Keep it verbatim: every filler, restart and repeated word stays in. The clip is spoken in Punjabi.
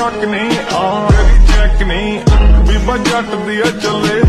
शक नहीं आ तेरी चेक नहीं बीबा जट दिया चले